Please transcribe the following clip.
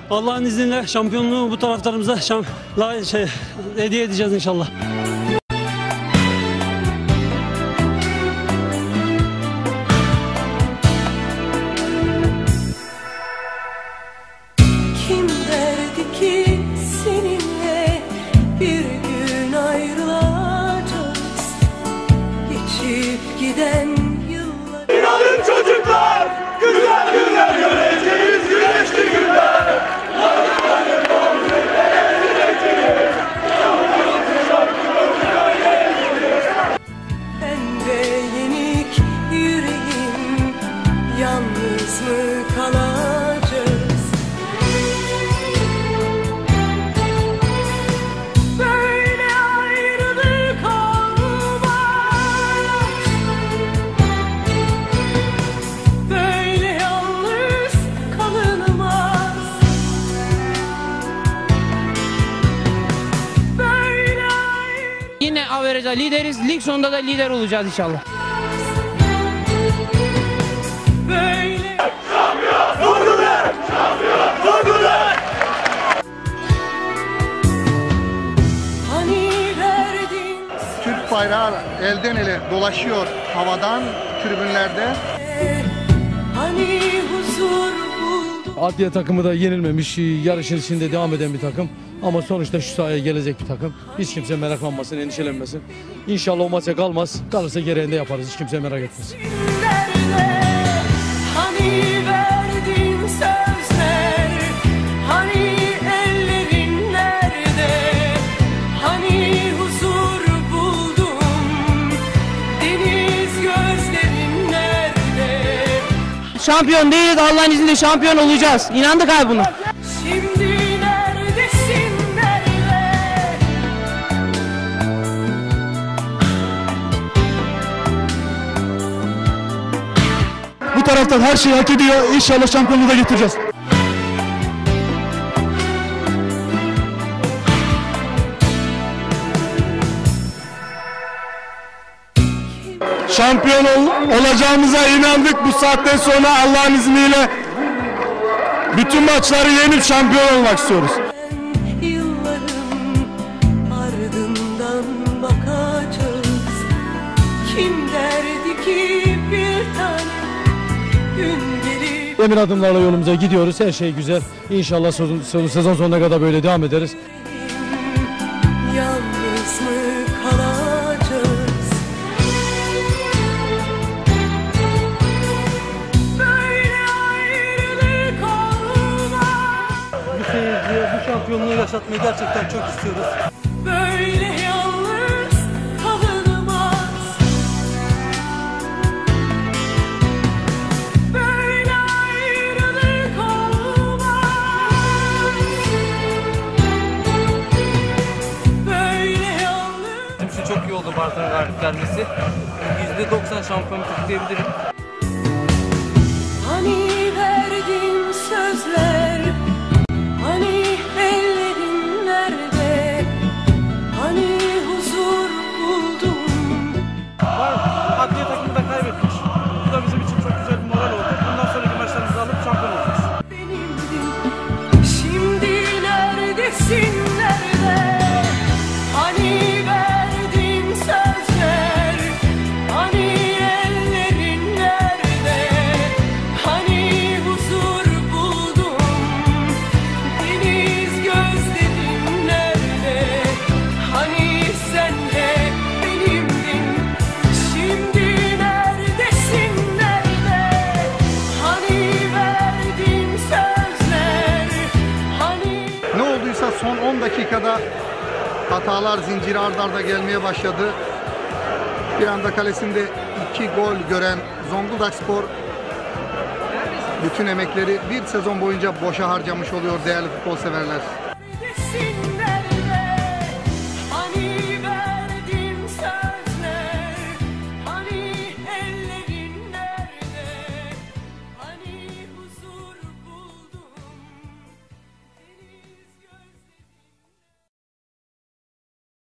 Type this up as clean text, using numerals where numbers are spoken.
Allah'ın izniyle şampiyonluğu bu taraftarımıza hediye edeceğiz inşallah. Kim derdi ki seninle bir gün ayrılacağız, geçip giden yıllar. İnanın çocuklar, güzel günler göreceğiz, güneşli günler. Ben de yenik yüreğim, yalnız mı kalacağız? Böyle ayrılık olmaz, böyle yalnız kalınmaz, böyle Yine averajda lideriz. Lig sonunda da lider olacağız inşallah. böyle. Vurdular, vurdular. Hani verdin Türk bayrağı elden ele dolaşıyor havadan, tribünlerde. hani huzur buldum. Adliye takımı da yenilmemiş, yarışın içinde devam eden bir takım. Ama sonuçta şu sahaya gelecek bir takım. Hiç kimse meraklanmasın, endişelenmesin. İnşallah o maça kalmaz. Kalırsa gereğinde yaparız. Hiç kimse merak etmesin. Nerede? Hani verdin sözler, hani ellerin nerede? Hani huzur buldum, deniz gözlerin nerede? Şampiyon değiliz. Allah'ın izniyle şampiyon olacağız. İnandık abi buna. Şimdi neredesin, nerede? Bu taraftan her şeyi hak ediyor. İnşallah şampiyonluğu da getireceğiz. Şampiyon olacağımıza inandık. Bu saatten sonra Allah'ın izniyle bütün maçları yenip şampiyon olmak istiyoruz. Yılların ardından bakacağız. Kim derdi ki bir tane gün gelir. Emin adımlarla yolumuza gidiyoruz. Her şey güzel. İnşallah sezon sonuna kadar böyle devam ederiz. Yalnız mı kalacağız? Böyle ayrılık olmaz. Bu seyirciye bu şampiyonluğu yaşatmayı gerçekten çok istiyoruz. Böyle yalnız kalınmaz. Böyle ayrılık olmaz. Böyle yalnız. Bizim için çok iyi oldu Bartın'ın galip gelmesi. %90 şampiyonluk diyebilirim. Hani verdin sözler, hani ellerin nerede? Hani huzur buldum. Adliye takımı da kaybetmiş. Bu da bizim için çok güzel bir moral oldu. Bundan sonraki maçlarımızı alıp şampiyon olacağız. Benimdin, şimdi neredesin, nerede? Hani verdin sözler, hani ellerin nerede? Hani huzur buldum, deniz gözlerin nerede? Hani sen de benimdin, şimdi neredesin, nerede? Hani verdin sözler, hani. Ne olduysa son 10 dakikada hatalar zinciri ard arda gelmeye başladı. Bir anda kalesinde 2 gol gören Zonguldakspor bütün emekleri bir sezon boyunca boşa harcamış oluyor değerli futbol severler. Neredesin,